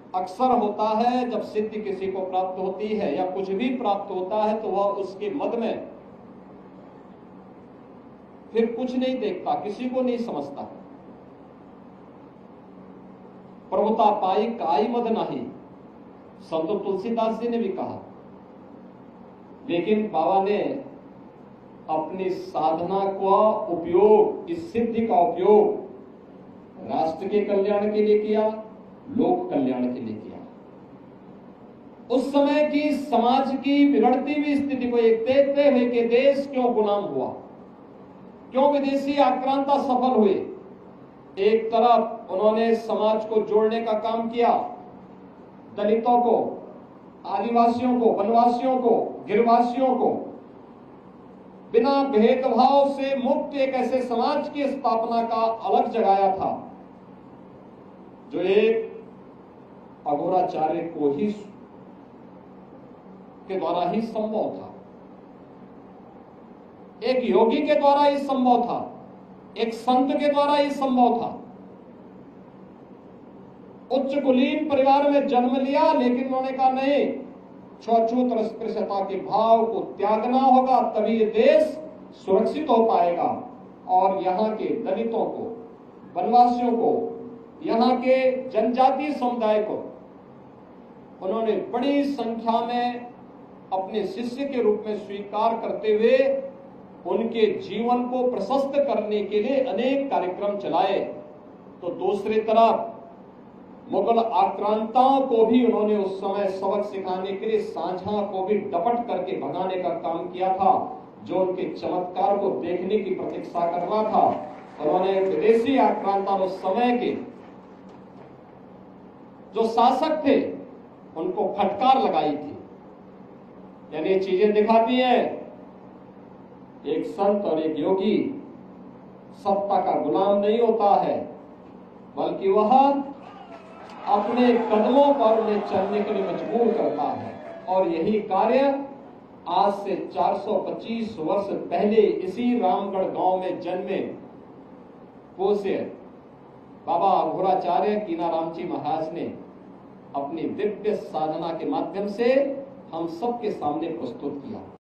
अक्सर होता है जब सिद्धि किसी को प्राप्त होती है या कुछ भी प्राप्त होता है तो वह उसके मद में फिर कुछ नहीं देखता, किसी को नहीं समझता। प्रभुता पाई काई मद नाही, संत तुलसीदास जी ने भी कहा। लेकिन बाबा ने अपनी साधना का उपयोग, इस सिद्धि का उपयोग राष्ट्र के कल्याण के लिए किया, लोक कल्याण के लिए किया। उस समय की समाज की बिगड़ती हुई स्थिति को एक देखते हुए कि देश क्यों गुलाम हुआ, क्यों विदेशी आक्रांता सफल हुए। एक तरफ उन्होंने समाज को जोड़ने का काम किया, दलितों को, आदिवासियों को, वनवासियों को, गिरवासियों को बिना भेदभाव से मुक्त एक ऐसे समाज की स्थापना का अलग जगाया था जो एक अघोराचार्य को ही के द्वारा ही संभव था, एक योगी के द्वारा ही संभव था, एक संत के द्वारा ही संभव था। उच्च कुलीन परिवार में जन्म लिया, लेकिन उन्होंने कहा नहीं, छूत अस्पृश्यता के भाव को त्यागना होगा, तभी ये देश सुरक्षित हो पाएगा। और यहाँ के दलितों को, वनवासियों को, यहाँ के जनजातीय समुदाय को उन्होंने बड़ी संख्या में अपने शिष्य के रूप में स्वीकार करते हुए उनके जीवन को प्रशस्त करने के लिए अनेक कार्यक्रम चलाए। तो दूसरी तरफ मुगल आक्रांताओं को भी उन्होंने उस समय सबक सिखाने के लिए सांझा को भी डपट करके भगाने का काम किया था, जो उनके चमत्कार को देखने की प्रतीक्षा कर रहा था। उन्होंने विदेशी आक्रांता उस समय के जो शासक थे उनको फटकार लगाई थी। यानी ये चीजें दिखाती है एक संत और एक योगी सत्ता का गुलाम नहीं होता है, बल्कि वह अपने कदमों पर उन्हें चलने के लिए मजबूर करता है। और यही कार्य आज से 425 वर्ष पहले इसी रामगढ़ गांव में जन्मे पूज्य बाबा अघोराचार्य कीनाराम जी महाराज ने अपनी दिव्य साधना के माध्यम से हम सबके सामने प्रस्तुत किया।